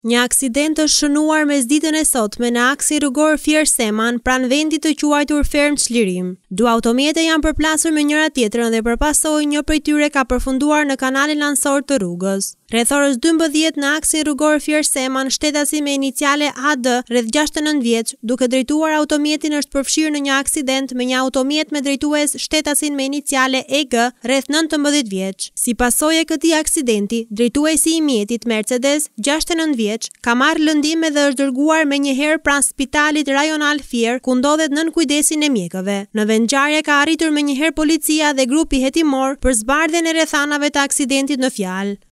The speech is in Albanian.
Një aksident është shënuar mesditën e sotme në aksin rrugor Fier Seman pranë vendit të quajtur Ferm Çlirim. Du automjete janë përplasur me njëra tjetrën dhe përpasoj një prej tyre ka përfunduar në kanalin lansor të rrugës. Rreth orës 12 në aksin rrugor Fier Seman, shtetasi me iniciale AD, rreth 69 vjeç, duke drejtuar automjetin është përfshirë në një aksident me një automjet me drejtues shtetasin me iniciale EG, rreth 19 vjeç. Si pasojë e këtij aksidenti, drejtuesi i mjetit Mercedes, 69 vjeç, ka marrë lëndim dhe është dërguar menjëherë pranë spitalit rajonal Fier, ku ndodhet nën kujdesin e mjekëve. Në vendngjarje ka arritur menjëherë policia dhe grupi hetimor për zbardhjen e rrethanave të aksidentit në fjalë.